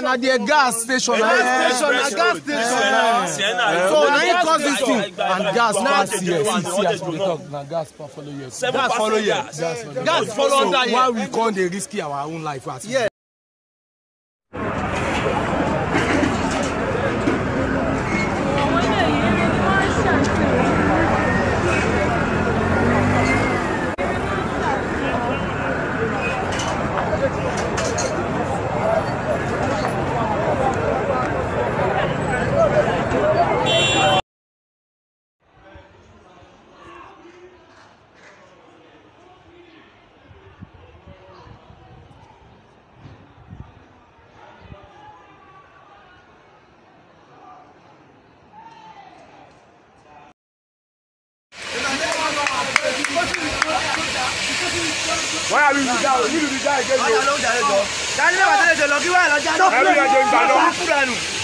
na the gas station. Gas station. So now you cause this thing and gas pass here. See as we talk. Now gas follow here. Gas follow here. Gas follow under here. Why we can't dey risky our own life? Yeah. Why are we down? You will be down again.